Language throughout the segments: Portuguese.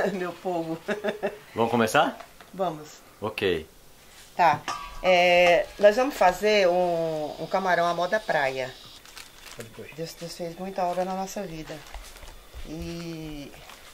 meu povo. Vamos começar? Vamos. Ok. Tá. Nós vamos fazer um camarão à moda praia. Deus fez muita obra na nossa vida. E...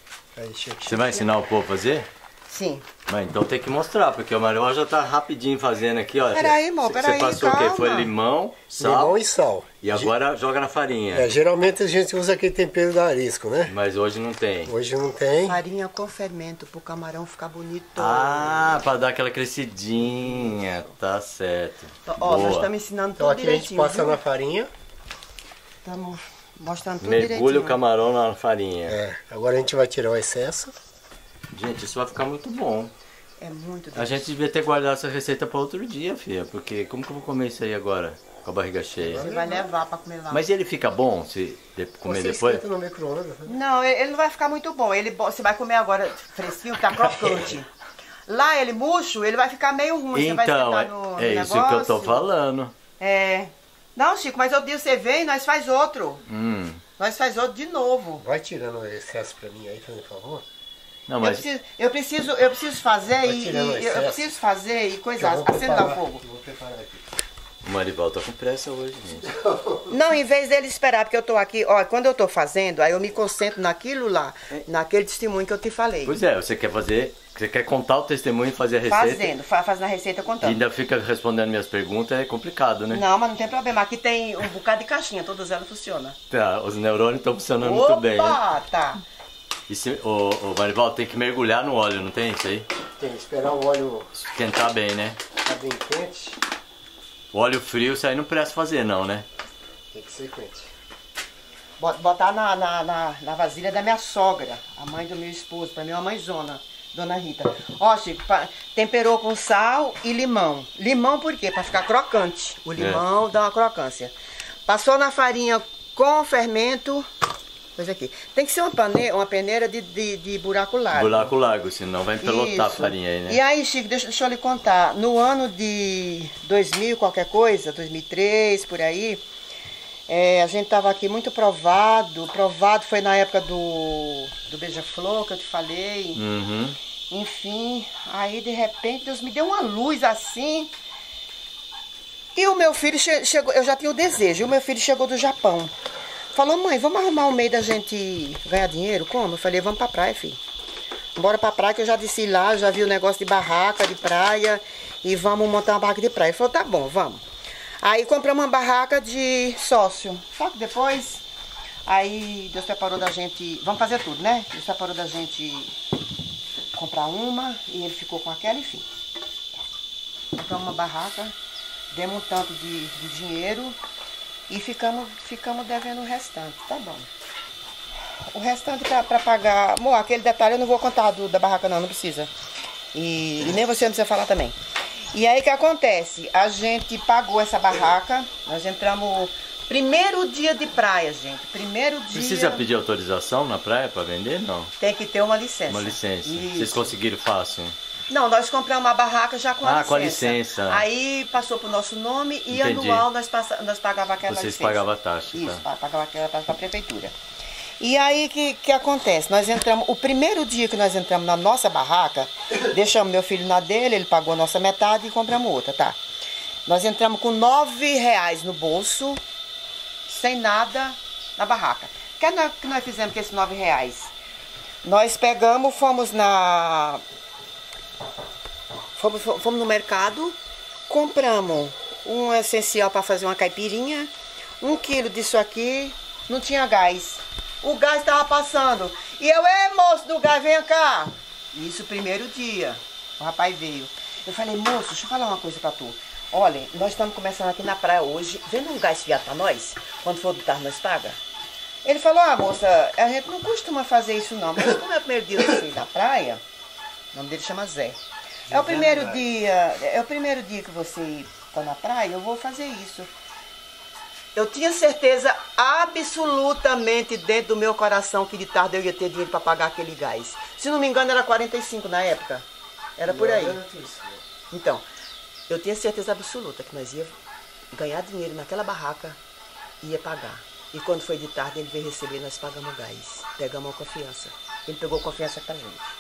Você vai ensinar o povo a fazer? Sim. Mas então tem que mostrar, porque o Marival já tá rapidinho fazendo aqui, ó. Peraí, amor, peraí, Você passou calma. o quê? Foi limão, sal. Limão e sal. E agora joga na farinha. Geralmente a gente usa aquele tempero da Arisco, né? Mas hoje não tem. Hoje não tem. Farinha com fermento pro camarão ficar bonito. Ah, pra dar aquela crescidinha. Tá certo. Então, ó, nós Boa. estamos ensinando Então tudo aqui a gente direitinho. passa na farinha. Estamos mostrando tudo Mergulha direitinho. o camarão na farinha. Agora a gente vai tirar o excesso. Gente, isso vai ficar muito bom. É muito A delicioso. gente devia ter guardado essa receita para outro dia, filha. Porque como que eu vou comer isso aí agora? Com a barriga cheia. Você vai levar pra comer lá. Mas ele fica bom se comer Você depois? esquenta no micro-ondas, né? Não, ele não vai ficar muito bom. Você vai comer agora fresquinho, tá crocante. Lá ele murcho, ele vai ficar meio ruim. Você vai Então, esquentar no é isso negócio. que eu tô falando. É. Não, Chico, mas eu disse, você vem e nós faz outro. Nós faz outro de novo. Vai tirando o excesso pra mim aí, fazendo favor. Não, mas Eu preciso fazer Vai tirando o eu excesso. preciso fazer e Eu coisar, vou acender o preparar. fogo. Vou preparar aqui. o Marival tá com pressa hoje, gente. Não, em vez dele esperar, porque eu tô aqui, ó, quando eu tô fazendo, aí eu me concentro naquilo lá, naquele testemunho que eu te falei. Pois é, você quer contar o testemunho e fazer a receita? Fazendo a receita E contando. ainda fica respondendo minhas perguntas, é complicado, né? Não, mas não tem problema. Aqui tem um bocado de caixinha, todas elas funcionam. Tá, os neurônios estão funcionando muito bem, né? Opa, tá. E o Marival tem que mergulhar no óleo, não tem isso aí? Tem que esperar o óleo Esquentar bem, né? ficar bem quente. O óleo frio, isso aí não presta fazer não, né? Tem que ser quente. Botar na vasilha da minha sogra, a mãe do meu esposo, pra mim é uma mãezona, Dona Rita. Ó, Chico, temperou com sal e limão. Limão por quê? Pra ficar crocante. O limão dá uma crocância. Passou na farinha com fermento. Coisa aqui. Tem que ser uma peneira de buraco largo. Buraco largo, senão vai empelotar a Isso. farinha aí, né? E aí, Chico, deixa eu lhe contar. No ano de 2000, qualquer coisa, 2003, por aí, a gente tava aqui muito provado. Provado foi na época do beija-flor que eu te falei. Uhum. Enfim, aí de repente Deus me deu uma luz assim. E o meu filho chegou, eu já tinha o desejo, e o meu filho chegou do Japão. Falou, mãe, vamos arrumar um meio da gente ganhar dinheiro? Como? Eu falei, vamos pra praia, filho. Bora pra praia, que eu já desci lá, já vi o negócio de barraca de praia e vamos montar uma barraca de praia. Ele falou, tá bom, vamos. Aí compramos uma barraca de sócio. Só que depois, aí Deus preparou da gente, vamos fazer tudo, né? Deus preparou da gente comprar uma e ele ficou com aquela, enfim. Compramos uma barraca, demos um tanto de dinheiro e ficamos devendo o restante, tá bom. O restante pra pagar... Amor, aquele detalhe eu não vou contar da barraca não precisa. E nem você não precisa falar também. E aí o que acontece? A gente pagou essa barraca, nós entramos... Primeiro dia de praia, gente. Primeiro dia... Precisa pedir autorização na praia para vender? Não. Tem que ter uma licença. Uma licença. Isso. Vocês conseguiram fácil? Não, nós compramos uma barraca já com a licença. Com a licença. Aí passou pro nosso nome e Entendi. anual nós pagava aquela Vocês licença. pagavam a taxa, Isso, tá. pagava aquela taxa pra prefeitura. E aí que acontece? Nós entramos, o primeiro dia que nós entramos na nossa barraca, deixamos meu filho na dele, ele pagou a nossa metade e compramos outra, tá? Nós entramos com R$9 no bolso, sem nada na barraca. O que nós fizemos com esses R$9? Nós pegamos, fomos no mercado, compramos um essencial para fazer uma caipirinha, 1 quilo disso aqui, não tinha gás. O gás estava passando. E eu, moço do gás, vem cá. Isso, primeiro dia. O rapaz veio. Eu falei, moço, deixa eu falar uma coisa pra tu. Olha, nós estamos começando aqui na praia hoje. Vendo um gás fiado pra nós? Quando for do carro, nós paga? Ele falou, moça, a gente não costuma fazer isso não. Mas como é o primeiro dia da praia, o nome dele chama Zé. É o primeiro dia que você está na praia, eu vou fazer isso. Eu tinha certeza absolutamente dentro do meu coração que de tarde eu ia ter dinheiro para pagar aquele gás. Se não me engano era 45 na época. Era por aí. Então, eu tinha certeza absoluta que nós ia ganhar dinheiro naquela barraca e ia pagar. E quando foi de tarde ele veio receber, nós pagamos o gás. Pegamos a confiança. Ele pegou confiança pra gente.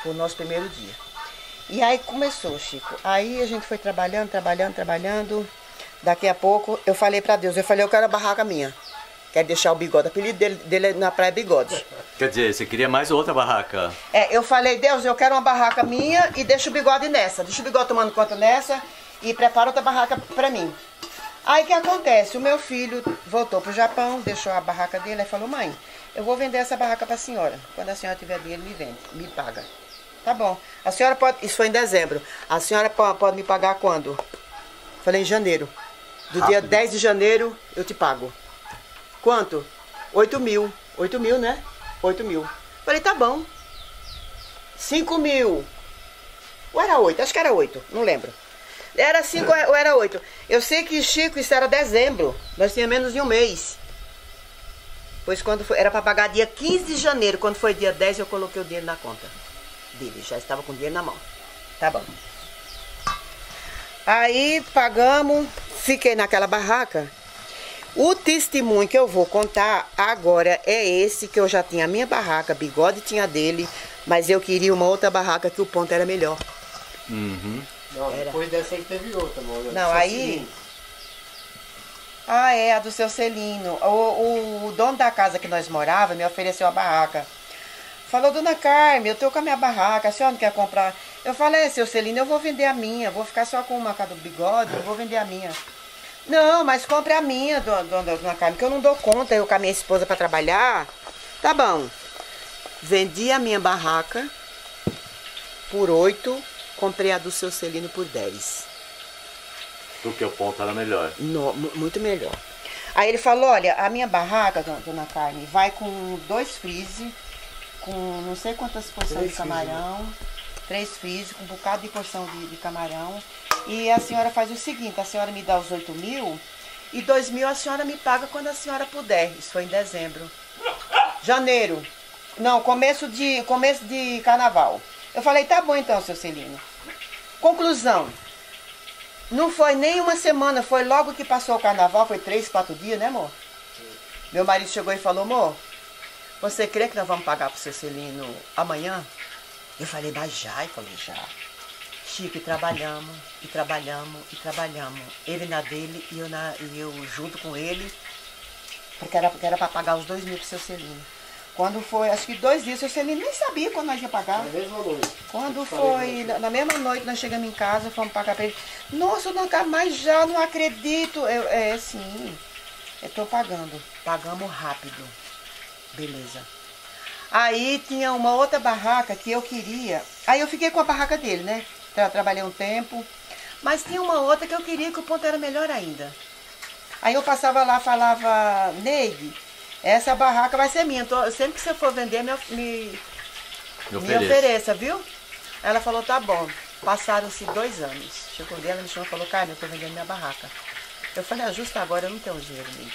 Foi o nosso primeiro dia. E aí começou, Chico. Aí a gente foi trabalhando. Daqui a pouco eu falei pra Deus, eu quero a barraca minha. Quero deixar o Bigode, o apelido dele na praia é Bigode. Quer dizer, você queria mais outra barraca? Eu falei, Deus, eu quero uma barraca minha e deixa o Bigode nessa. Deixa o Bigode tomando conta nessa e prepara outra barraca pra mim. Aí o que acontece? O meu filho voltou pro Japão, deixou a barraca dele e falou, mãe, eu vou vender essa barraca pra senhora. Quando a senhora tiver dinheiro, me vende, me paga. Tá bom. A senhora pode, isso foi em dezembro, a senhora pode me pagar quando? Falei, em janeiro. Do dia 10 de janeiro eu te pago. Quanto? 8 mil. 8 mil, né? 8 mil. Falei, tá bom. 5 mil. Ou era 8? Acho que era 8, não lembro. Era 5 ou era 8. Eu sei que, Chico, isso era dezembro. Nós tínhamos menos de um mês. Pois quando foi, era para pagar dia 15 de janeiro. Quando foi dia 10, eu coloquei o dinheiro na conta dele. Já estava com o dinheiro na mão. Tá bom. Aí pagamos, fiquei naquela barraca. O testemunho que eu vou contar agora é esse, que eu já tinha a minha barraca, Bigode tinha dele, mas eu queria uma outra barraca que o ponto era melhor. Uhum. Não, depois dessa aí teve outra, amor. Não, aí... Ah, é, a do seu Celino. O dono da casa que nós morávamos me ofereceu a barraca. Falou, dona Carmen, eu tô com a minha barraca, a senhora não quer comprar? Eu falei, seu Celino, eu vou vender a minha, vou ficar só com uma casa do Bigode, eu vou vender a minha. Não, mas compre a minha, dona Carmen, que eu não dou conta, eu com a minha esposa para trabalhar. Tá bom. Vendi a minha barraca por 8, comprei a do seu Celino por 10. Porque o ponto era melhor. Muito melhor. Aí ele falou, olha, a minha barraca, dona Carmen, vai com 2 freezer, com não sei quantas porções de camarão, 3 freezer, com um bocado de porção de camarão. E a senhora faz o seguinte, a senhora me dá os 8 mil e 2 mil a senhora me paga quando a senhora puder. Isso foi em dezembro. Janeiro. Não, começo de carnaval. Eu falei, tá bom então, seu Celino. Conclusão. Não foi nem uma semana, foi logo que passou o carnaval, foi 3, 4 dias, né, amor? Meu marido chegou e falou, amor, você crê que nós vamos pagar pro seu Celino amanhã? Eu falei, mas já? Ele falou, já. Chico, e trabalhamos. Ele na dele e eu junto com ele, porque era para pagar os 2 mil pro seu Celino. Quando foi, acho que 2 dias, o seu Celino nem sabia quando nós ia pagar. Na mesma noite. Quando foi, na mesma noite, nós chegamos em casa, fomos pagar para ele. Nossa, dona Carmen, mas já não acredito. Sim, eu tô pagando. Pagamos rápido. Beleza. Aí tinha uma outra barraca que eu queria. Aí eu fiquei com a barraca dele, né? Trabalhei um tempo. Mas tinha uma outra que eu queria que o ponto era melhor ainda. Aí eu passava lá, falava, Neide, essa barraca vai ser minha. Sempre que você for vender, me ofereça, viu? Ela falou, tá bom. Passaram-se 2 anos. Chegou dela, me chamou e falou, Carmen, eu tô vendendo minha barraca. Eu falei, justo agora eu não tenho dinheiro, Neide.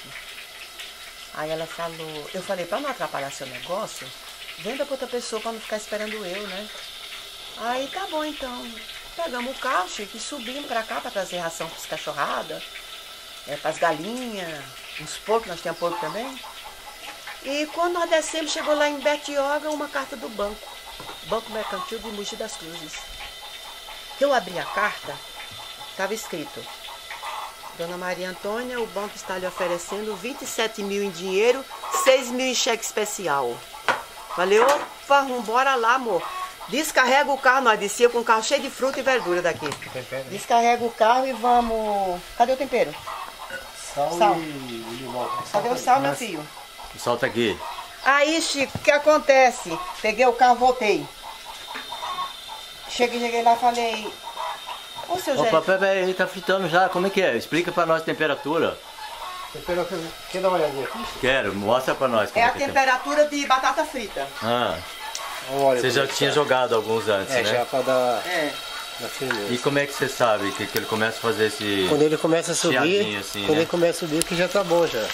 Aí ela falou, eu falei, para não atrapalhar seu negócio, venda para outra pessoa para não ficar esperando eu, né? Aí tá bom então. Pegamos o carro, Chico, e subimos para cá para trazer ração para as cachorradas, para as galinhas, uns porcos, nós temos porco também. E quando nós descemos, chegou lá em Betioga uma carta do Banco Mercantil de Mogi das Cruzes. Eu abri a carta, estava escrito, Dona Maria Antônia, o banco está lhe oferecendo 27 mil em dinheiro, 6 mil em cheque especial. Falei, opa, bora lá, amor. Descarrega o carro, nós descia com um carro cheio de fruta e verdura daqui. Descarrega o carro e vamos... Cadê o tempero? Sal. E limão. Cadê o sal, meu filho? O sal tá aqui. Aí, Chico, o que acontece? Peguei o carro, voltei. Cheguei lá e falei... Ô, seu Opa, Zé... peraí, tá fritando já. Como é que é? Explica pra nós a temperatura. Quer dar uma olhadinha aqui? Quero, mostra pra nós. É a temperatura de batata frita. Ah, Olha, você já tinha jogado alguns antes, né? já pra dar... É. E como é que você sabe que ele começa a fazer esse... Quando ele começa a subir, chiadinho assim, quando né? ele começa a subir, que já tá bom já.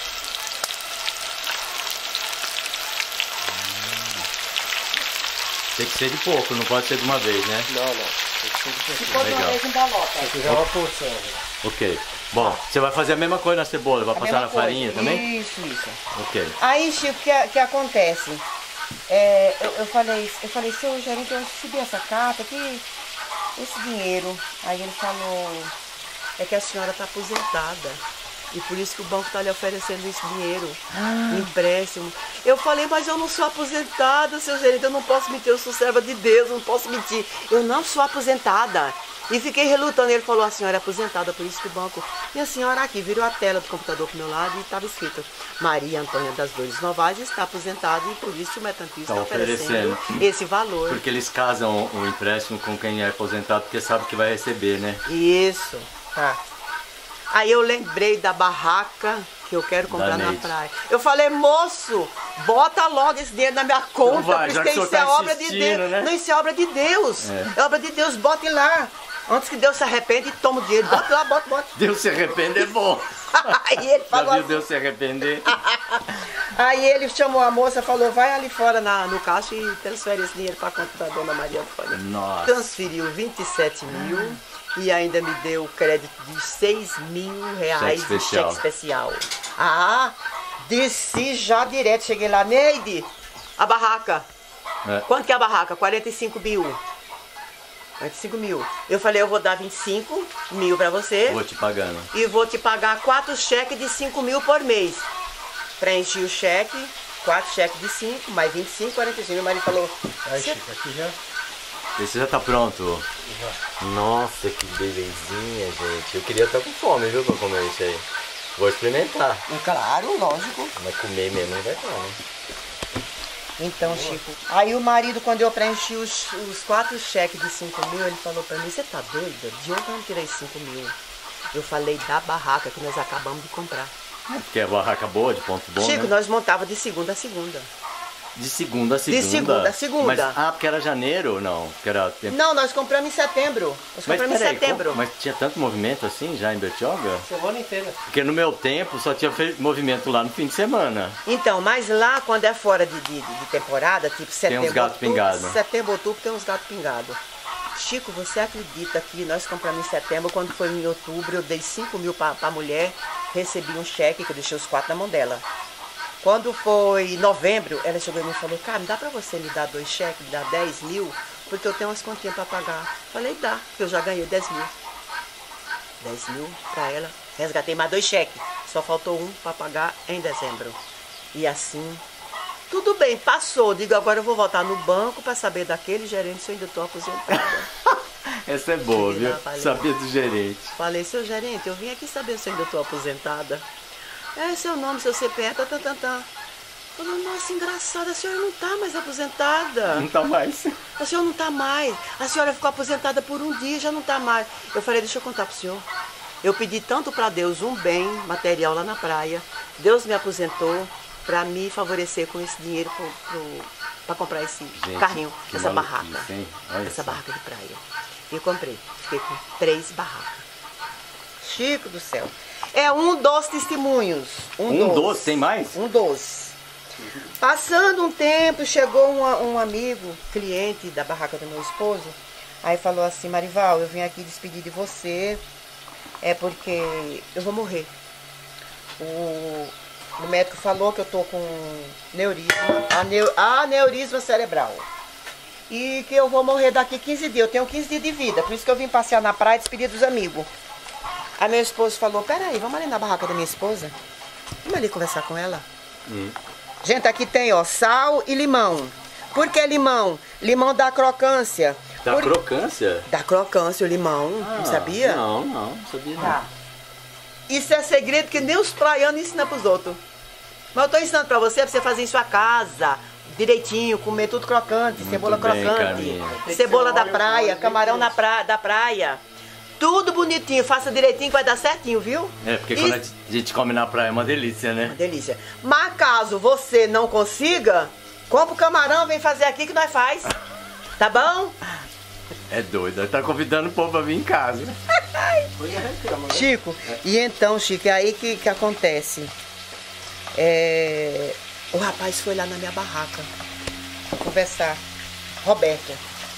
Tem que ser de pouco, não pode ser de uma vez, né? Não. Tem que ser de Se pouquinho. for de uma Legal. vez, envelota. Aqui já é uma porção. Ok. Bom, você vai fazer a mesma coisa na cebola, vai A passar mesma na farinha coisa. também? Isso. Ok. Aí, Chico, o que acontece? eu falei, seu gerente, eu recebi essa carta aqui, esse dinheiro. Aí ele falou, é que a senhora está aposentada. E por isso que o banco está lhe oferecendo esse dinheiro, empréstimo. Eu falei, mas eu não sou aposentada, seu gerente, eu não posso mentir, eu sou serva de Deus, eu não posso mentir. Eu não sou aposentada. E fiquei relutando, ele falou, a senhora é aposentada, por isso que o banco... E a senhora aqui virou a tela do computador pro meu lado e estava escrito, Maria Antônia das Dores Novaes está aposentada e por isso que o mercantilista está oferecendo esse valor. Porque eles casam o empréstimo com quem é aposentado, porque sabe que vai receber, né? Isso, tá. Aí eu lembrei da barraca que eu quero comprar na praia. Eu falei, moço, bota logo esse dinheiro na minha conta, porque isso é obra de Deus. Né? Não, isso é obra de Deus. É obra de Deus, bote lá. Antes que Deus se arrependa e toma o dinheiro. Bota lá, bota. Deus se arrepende é bom. Aí ele falou já viu Deus se arrepender? Aí ele chamou a moça, falou, vai ali fora no caixa e transfere esse dinheiro para a conta da dona Maria Antônia. Nossa. Transferiu 27 mil. E ainda me deu crédito de 6 mil reais de cheque especial. Desci já direto, cheguei lá, Neide, a barraca. Quanto que é a barraca? 45 mil. 45 mil. Eu falei, eu vou dar 25 mil pra você. Vou te pagando. E vou te pagar 4 cheques de 5 mil por mês. Preenchi o cheque, 4 cheques de 5, mais 25, 45. Meu marido falou... Aí, Chico, aqui já... Esse já tá pronto? Já. Nossa, que belezinha, gente. Eu queria estar com fome, viu, pra comer isso aí. Vou experimentar. Claro, lógico. Mas comer mesmo não vai dar, né? Então, Chico, aí o marido, quando eu preenchi os 4 cheques de 5 mil, ele falou pra mim, você tá doida? De onde eu não tirei 5 mil? Eu falei da barraca que nós acabamos de comprar. Porque é barraca boa, de ponto bom, Chico, né? nós montava de segunda a segunda. De segunda a segunda? De segunda a segunda. Mas, porque era janeiro ou não? Porque era tempo... Não, nós compramos em setembro. Nós compramos em setembro. Mas tinha tanto movimento assim já em Bertioga? Semana inteira. Porque no meu tempo só tinha movimento lá no fim de semana. Então, mas lá quando é fora de temporada, tipo setembro, tem uns gatos pingados. Setembro, outubro tem uns gatos pingados. Chico, você acredita que nós compramos em setembro, quando foi em outubro, eu dei 5 mil para a mulher, recebi um cheque que eu deixei os 4 na mão dela. Quando foi novembro, ela chegou em mim e falou, cara, dá pra você me dar 2 cheques, me dar 10 mil, porque eu tenho umas continhas pra pagar. Falei, dá, porque eu já ganhei 10 mil. 10 mil pra ela, resgatei mais 2 cheques, só faltou um pra pagar em dezembro. E assim, tudo bem, passou, digo, agora eu vou voltar no banco pra saber daquele gerente se eu ainda tô aposentada. Essa é boa, viu? Saber do gerente. Falei, seu gerente, eu vim aqui saber se eu ainda tô aposentada. É seu nome, seu CPF, Falou, nossa, engraçado, a senhora não tá mais aposentada. Não tá mais. A senhora não tá mais. A senhora ficou aposentada por um dia, já não tá mais. Eu falei, deixa eu contar pro senhor. Eu pedi tanto pra Deus um bem material lá na praia. Deus me aposentou pra me favorecer com esse dinheiro pra comprar esse carrinho, essa barraca. Essa barraca de praia. E eu comprei. Fiquei com 3 barracas. Chico do céu. É um dos testemunhos. Um dos? Tem mais? Um dos. Passando um tempo, chegou um amigo, cliente da barraca do meu esposo. Aí falou assim, Marival, eu vim aqui despedir de você. É porque eu vou morrer. O médico falou que eu tô com aneurisma cerebral. E que eu vou morrer daqui 15 dias. Eu tenho 15 dias de vida. Por isso que eu vim passear na praia e despedir dos amigos. Aí meu esposo falou, peraí, vamos ali na barraca da minha esposa? Vamos ali conversar com ela. Gente, aqui tem, ó, sal e limão. Por que limão? Limão dá crocância. Dá crocância? Dá crocância o limão, não sabia? Não sabia não. Isso é segredo que nem os praianos ensinam pros outros. Mas eu tô ensinando pra você fazer em sua casa, direitinho, comer tudo crocante, muito cebola bem, crocante, cebola da praia, camarão da praia. Tudo bonitinho, faça direitinho que vai dar certinho, viu? É, porque quando a gente come na praia é uma delícia, né? Uma delícia. Mas caso você não consiga, compra o camarão, vem fazer aqui que nós faz. Tá bom? É doido, tá convidando o povo pra vir em casa. Chico, e então, Chico, é aí que acontece. O rapaz foi lá na minha barraca conversar. Roberto.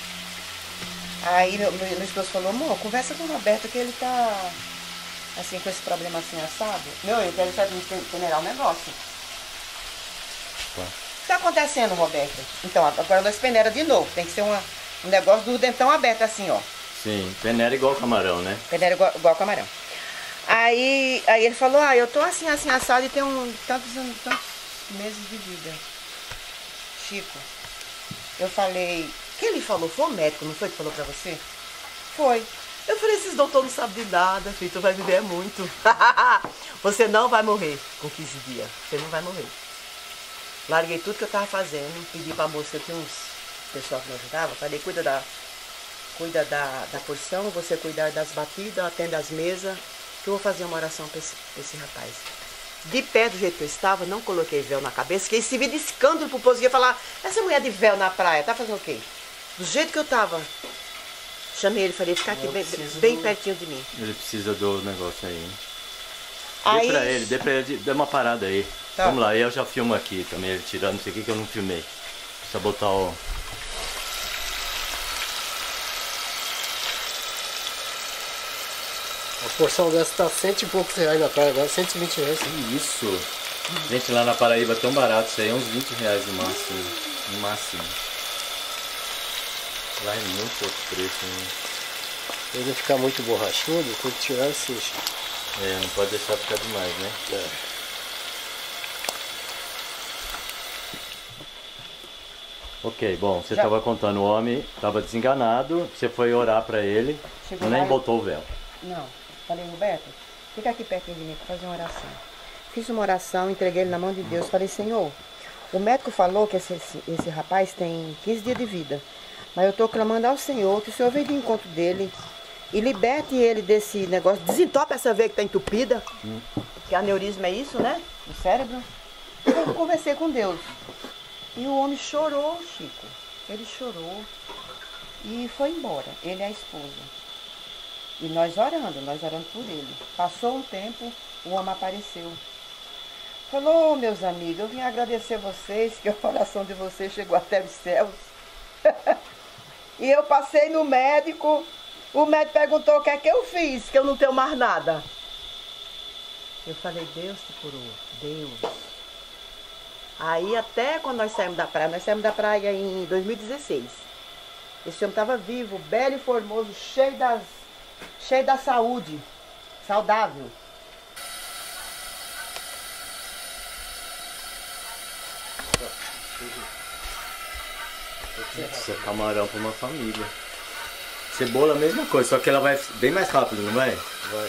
Aí meu esposo falou, amor, conversa com o Roberto que ele tá assim com esse problema assim assado. Eu quero saber generar um negócio. que tá acontecendo, Roberto? Então, agora nós peneira de novo. Tem que ser um negócio do dentão aberto assim, ó. Sim, peneira igual camarão, né? Peneira igual camarão. Aí ele falou, eu tô assim, assado e tenho tantos meses de vida. Chico, eu falei... Quem ele falou? Foi o médico, não foi que falou pra você? Foi. Eu falei, esses doutores não sabem de nada, filho, tu vai viver muito. Você não vai morrer com 15 dias. Você não vai morrer. Larguei tudo que eu tava fazendo, pedi pra moça, que tinha uns pessoal que me ajudava, falei, cuida da porção, você cuidar das batidas, atende as mesas, que eu vou fazer uma oração pra esse rapaz. De pé do jeito que eu estava, não coloquei véu na cabeça, que esse vídeo de escândalo pro povo ia falar, essa mulher de véu na praia, tá fazendo o quê? Do jeito que eu tava. Chamei ele, falei, fica aqui bem pertinho de mim. Ele precisa do negócio aí. Aí... Dê pra ele, dê uma parada aí. Tá. Vamos lá, eu já filmo aqui também, ele tirando, não sei o que eu não filmei. Só botar o... A porção dessa tá R$100 e poucos na praia, agora R$120. Que isso? Gente, lá na Paraíba é tão barato isso aí, é uns R$20 no máximo. No máximo. Lá é muito outro preço, né? Pra ele não ficar muito borrachudo, tem que tirar assim, Chico. É, não pode deixar ficar demais, né? É. Ok, bom, você estava contando, o homem estava desenganado, você foi orar para ele, Chegou nem lá e- botou o véu. Não. Falei, Roberto, fica aqui pertinho de mim para fazer uma oração. Fiz uma oração, entreguei ele na mão de Deus. Falei, Senhor, o médico falou que esse rapaz tem 15 dias de vida. Mas eu estou clamando ao Senhor, que o Senhor venha de encontro dele e liberte ele desse negócio. Desentope essa veia que está entupida. Que aneurisma é isso, né? No cérebro. Eu conversei com Deus. E o homem chorou, Chico. Ele chorou. E foi embora. Ele e a esposa. E nós orando por ele. Passou um tempo, o homem apareceu. Falou, meus amigos, eu vim agradecer vocês, que a oração de vocês chegou até os céus. E eu passei no médico, o médico perguntou o que é que eu fiz, que eu não tenho mais nada. Eu falei, Deus te curou, Deus. Aí até quando nós saímos da praia em 2016. Esse homem estava vivo, belo e formoso, cheio da saúde, saudável. Isso é camarão para uma família. Cebola a mesma coisa, só que ela vai bem mais rápido, não vai? Vai.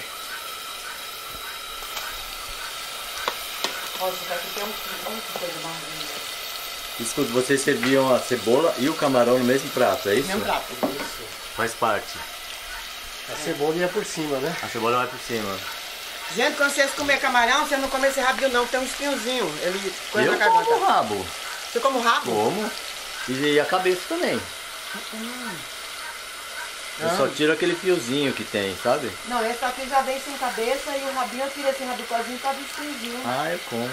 Olha, isso aqui tem um coisa mais. Escuta, vocês serviam a cebola e o camarão no mesmo prato, é isso? Meu prato. Isso. Faz parte. A cebola ia por cima, né? A cebola vai por cima. Gente, quando vocês comer camarão, você não come esse rabinho não, tem um espinhozinho. Ele coisa Eu na como garganta. o rabo. Você come o rabo? Como? E a cabeça também. Eu só tiro aquele fiozinho que tem, sabe? Não, esse aqui já vem sem cabeça e o rabinho eu tirei esse rabicozinho por causa do espinhozinho. Ah, eu como.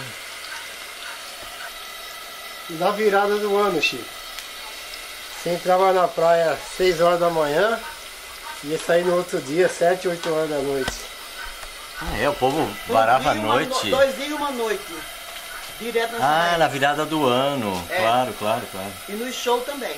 E na virada do ano, Chico. Você entrava na praia às 6 horas da manhã e ia sair no outro dia, 7, 8 horas da noite. Ah, é? O povo varava à noite? 2 dias e uma noite. Direto na Ah, praia. na virada do ano. É. Claro. E no show também.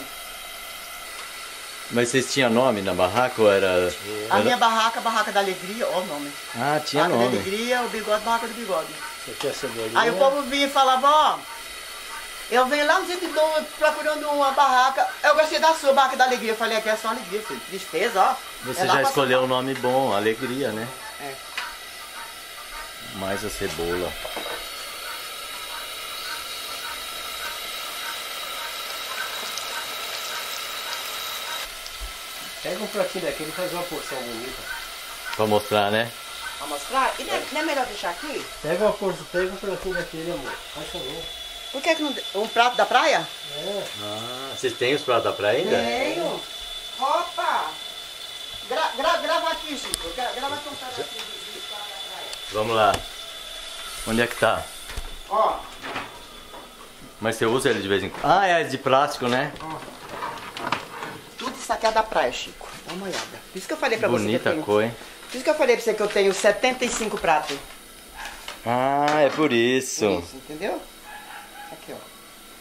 Mas vocês tinham nome na barraca ou era... A minha barraca, Barraca da Alegria, ó o nome. Ah, tinha Barraca da nome. Alegria, o bigode, Barraca do Bigode. Você quer cebolinha? Aí o povo vinha e falava, ó, eu venho lá no sítio procurando uma barraca, eu gostei da sua Barraca da Alegria. Eu falei, aqui é só alegria, filho. Tristeza, ó. Você É lá já pra escolheu São um nome bom, alegria, né? É. Mais a cebola. Pega um pratinho daquele e faz uma porção bonita. Pra mostrar, né? Pra mostrar? E não é melhor deixar aqui? Pega um pratinho daquele, amor. Faz favor. Por que não... Um prato da praia? É. Ah, vocês têm os pratos da praia ainda? Tenho. Opa! Grava aqui, Chico. Grava aqui um pedacinho de prato da praia. Vamos lá. Onde é que tá? Ó, Mas você usa ele de vez em quando? Ah, é de plástico, né? tudo isso aqui é da praia, Chico. Dá uma olhada. Por isso que eu falei pra você que eu Bonita tenho... cor, hein? Por isso que eu falei pra você que eu tenho 75 pratos. Ah, é por isso. Isso, entendeu? Aqui, ó.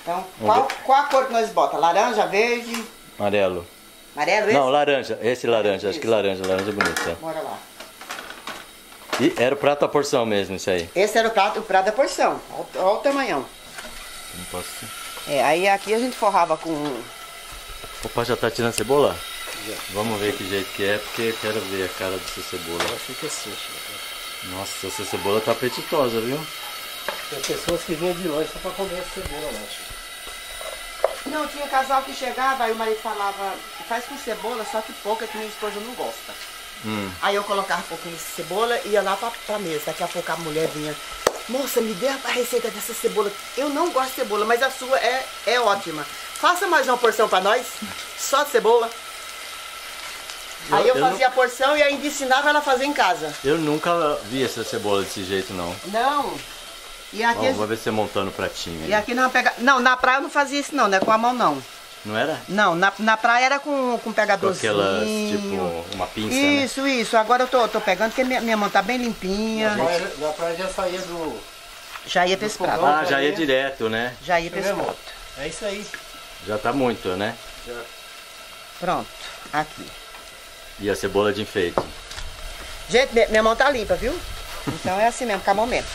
Então, qual a cor que nós bota? Laranja, verde? Amarelo. Amarelo esse? Não, laranja. Esse laranja. Acho que laranja. Laranja é bonito. Bora lá. E era o prato à porção mesmo, isso aí. Esse era o prato da porção. Olha o tamanhão. Não posso... Aí aqui a gente forrava com... O pai já tá tirando cebola? Já. Vamos ver que jeito que é, porque eu quero ver a cara dessa cebola. Fica assim, Chico. Nossa, essa cebola tá apetitosa, viu? Tem pessoas que vinham de longe só pra comer essa cebola, né, Chico? Não, tinha casal que chegava, aí o marido falava, faz com cebola, só que pouca, que minha esposa não gosta. Aí eu colocava um pouquinho de cebola e ia lá pra mesa. Daqui a pouco a mulher vinha, moça, me dê a receita dessa cebola. Eu não gosto de cebola, mas a sua é ótima. Faça mais uma porção pra nós, só de cebola. Aí eu fazia a porção e ainda ensinava ela a fazer em casa. Eu nunca vi essa cebola desse jeito, não. Não. E aqui Vou ver você montando o pratinho aí. E aqui não pega. Não, na praia eu não fazia isso não, né? Com a mão não. Não era? Não, na praia era com pegadorzinho. Com aquelas, tipo, uma pinça, né? Isso. Agora eu tô pegando porque minha mão tá bem limpinha. Na praia já saía do... Já ia pra esse prato. Ah, já ia direto, né? Já ia pra esse prato. É isso aí. Já tá muito, né? Já. Pronto, aqui. E a cebola de enfeite. Gente, minha mão tá limpa, viu? Então é assim mesmo, com a mão mesmo.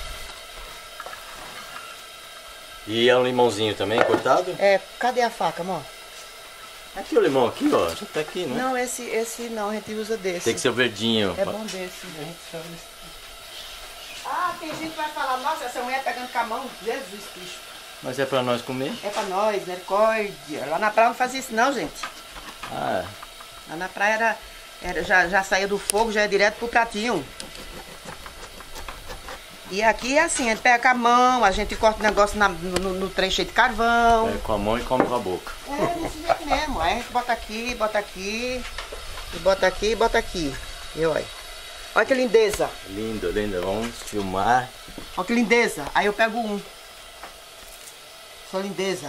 E é um limãozinho também, cortado? Cadê a faca, amor? Aqui o limão, aqui, ó. Já tá aqui, né? Não, esse não, a gente usa desse. Tem que ser o verdinho. É bom desse. Ah, tem gente que vai falar, nossa, essa mulher pegando com a mão, Jesus Cristo. Mas é pra nós comer? É pra nós, misericórdia. Lá na praia não fazia isso não, gente. Ah, Lá na praia já saía do fogo, já é direto pro pratinho. E aqui é assim, a gente pega com a mão, a gente corta o negócio no trem cheio de carvão. com a mão e come com a boca. É, desse jeito mesmo. Aí a gente bota aqui, e bota aqui, e bota aqui. E olha. Olha que lindeza. Lindo, lindo. Vamos filmar. Olha que lindeza. Aí eu pego um. Só lindeza.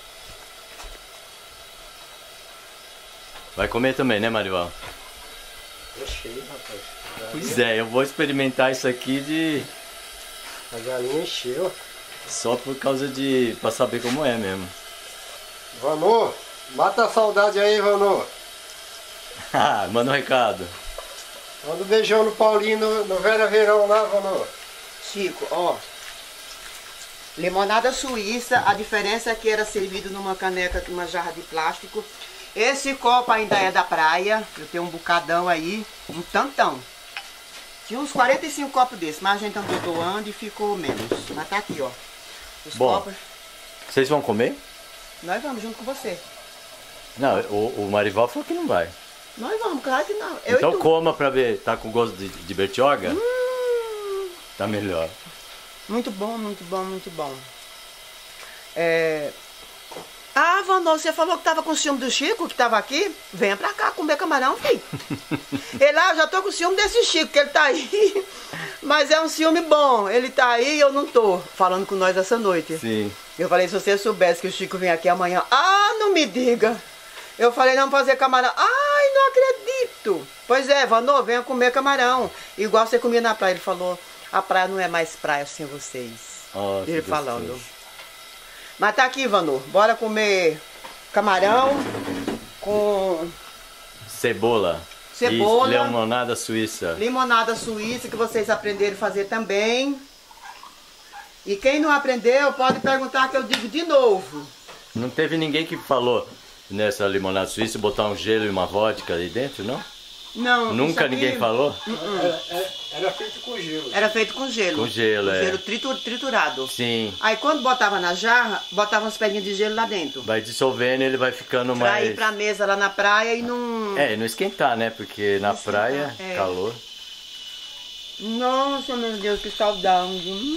Vai comer também, né, Marival? Tô cheio, rapaz. Pois é, eu vou experimentar isso aqui A galinha encheu. só por causa pra saber como é mesmo. Vanô, mata a saudade aí, Vanô. Ah, manda um recado. Manda um beijão no Paulinho, no Vera Verão lá, Vanô. Chico, ó. Limonada suíça, a diferença é que era servido numa caneca, numa jarra de plástico. Esse copo ainda é da praia, eu tenho um bocadão aí, um tantão. Tinha uns 45 copos desses, mas a gente andou doando e ficou menos. Mas tá aqui, ó. Os Bom, copos. Vocês vão comer? Nós vamos junto com você. Não, o Marival falou que não vai. Nós vamos, claro que não. Eu Então e tu. coma pra ver. Tá com gosto de bertioga? Tá melhor. Muito bom, muito bom, muito bom. Ah, Vanô, você falou que tava com ciúme do Chico, que tava aqui? Venha pra cá comer camarão, filho. Ele, eu já tô com ciúme desse Chico, que ele tá aí. Mas é um ciúme bom. Ele tá aí e eu não tô. Falando com nós essa noite. Sim. Eu falei, se você soubesse que o Chico vem aqui amanhã. Ah, não me diga. Eu falei, não fazer camarão. Ai, não acredito. Pois é, Vanô, venha comer camarão. Igual você comia na praia. Ele falou, a praia não é mais praia sem vocês. Oh, Ele falando. Mas tá aqui, Vanô. Bora comer camarão com Cebola. Cebola. E limonada suíça. Limonada suíça, que vocês aprenderam a fazer também. E quem não aprendeu, pode perguntar que eu digo de novo. Não teve ninguém que falou nessa limonada suíça botar um gelo e uma vodka ali dentro, não? Não. Nunca aqui, ninguém falou? Era feito com gelo. Era feito com gelo. Com gelo, é. Gelo triturado. Sim. Aí quando botava na jarra, botava umas pedrinhas de gelo lá dentro. Vai dissolvendo e ele vai ficando Pra mais... ir pra mesa lá na praia e não... não esquentar, né? Porque na praia, calor. Nossa, meu Deus, que saudade.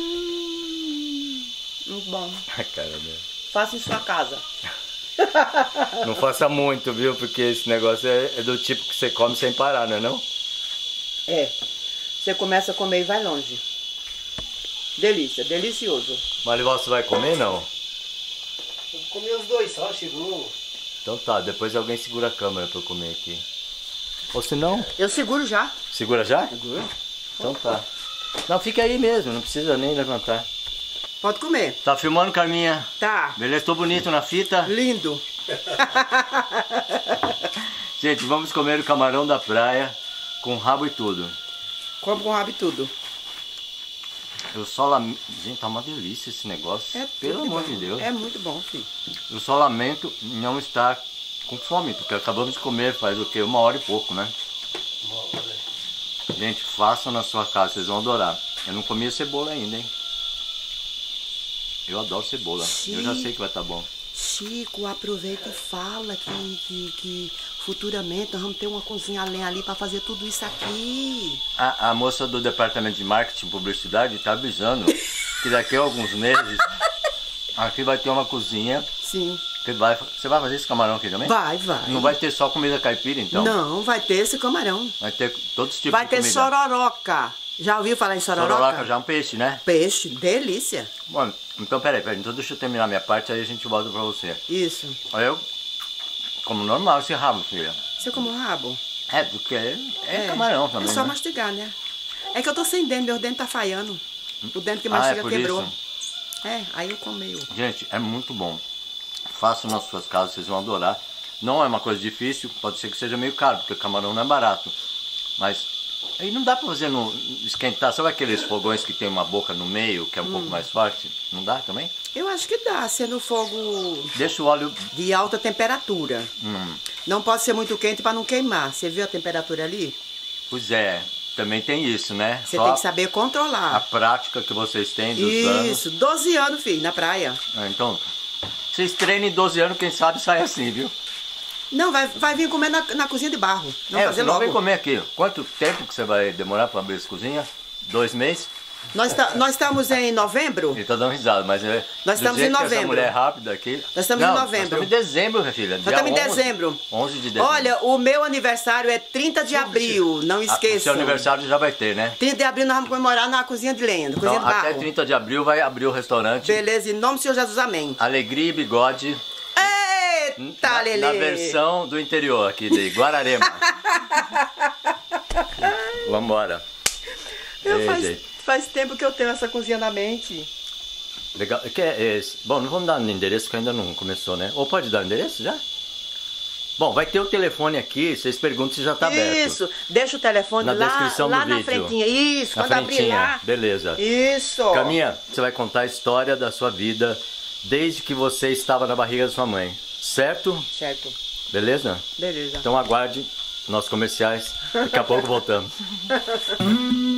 Muito bom. A cara dela. Faça em sua casa. Não faça muito, viu? Porque esse negócio é do tipo que você come sem parar, não é não? É. Você começa a comer e vai longe. Delícia, delicioso. Marival, você vai comer, não? Eu comi os dois só, Chico. Então tá, depois alguém segura a câmera pra eu comer aqui. Ou se não... Eu seguro já. Segura já? Seguro. Então tá. Não, fica aí mesmo, não precisa nem levantar. Pode comer. Tá filmando, Carminha? Tá. Beleza, tô bonito na fita? Lindo. Gente, vamos comer o camarão da praia com rabo e tudo. Como com rabo e tudo. Eu só lamento... Gente, tá uma delícia esse negócio. É Pelo amor bom. de Deus. É muito bom, filho. Eu só lamento não estar com fome, porque acabamos de comer faz o quê? 1 hora e pouco, né? Gente, façam na sua casa, vocês vão adorar. Eu não comi a cebola ainda, hein? Eu adoro cebola. Eu já sei que vai estar bom. Chico, aproveita e fala que futuramente nós vamos ter uma cozinha além ali para fazer tudo isso aqui. A moça do departamento de marketing e publicidade está avisando que daqui a alguns meses aqui vai ter uma cozinha. Sim. Que você vai fazer esse camarão aqui também? Vai. Não vai ter só comida caipira, então? Não, vai ter esse camarão. Vai ter todos os tipos vai de ter comida. sororoca. Já ouviu falar em sororoca? Sororoca já é um peixe, né? Peixe, delícia. Bom, então peraí, então deixa eu terminar minha parte, aí a gente volta pra você. Isso. Aí eu como normal esse rabo, filha. Você como rabo? É, porque é camarão também, É só né? mastigar, né? É que eu tô sem dente, meu dente tá falhando. O dente que mastiga por quebrou. isso? É, aí eu como meio. Gente, é muito bom. Façam nas suas casas, vocês vão adorar. Não é uma coisa difícil, pode ser que seja meio caro, porque camarão não é barato. Mas aí não dá pra fazer no esquentar. Sabe aqueles fogões que tem uma boca no meio, que é um pouco mais forte? Não dá também? Eu acho que dá, sendo fogo Deixa o óleo... de alta temperatura. Não pode ser muito quente para não queimar. Você viu a temperatura ali? Pois é, também tem isso, né? Você Só tem que saber controlar. a prática que vocês têm dos anos. Isso, 12 anos, filho, na praia. Então, vocês treinem 12 anos, quem sabe sai assim, viu? Não, vai vir comer na cozinha de barro. Não fazer você não logo. vem comer aqui. Quanto tempo que você vai demorar para abrir essa cozinha? 2 meses? Nós estamos em novembro? Ele tá dando risada, mas é. Nós do estamos jeito em que essa novembro. mulher é rápida aqui. Nós estamos Não, em novembro. Nós estamos em dezembro, minha filha. Nós estamos em dezembro. 11 de dezembro. Olha, o meu aniversário é 30 de abril, não O esqueçam. seu aniversário já vai ter, né? 30 de abril nós vamos comemorar na cozinha de lenha, na cozinha Então, de barro. até 30 de abril vai abrir o restaurante. Beleza, em nome do Senhor Jesus, amém. Alegria e Bigode. Eita, Lelê! Na versão do interior aqui de Guararema. Vambora. Faz tempo que eu tenho essa cozinha na mente. Legal. Bom, não vamos dar o endereço que ainda não começou, né? Ou pode dar o endereço já? Bom, vai ter o telefone aqui, vocês perguntam se já está aberto. Isso, deixa o telefone na descrição lá do na vídeo. frentinha. Isso, na quando abrir frentinha, lá. beleza. Isso. Caminha, você vai contar a história da sua vida desde que você estava na barriga da sua mãe, certo? Certo. Beleza? Beleza. Então aguarde nossos comerciais, daqui a pouco voltamos.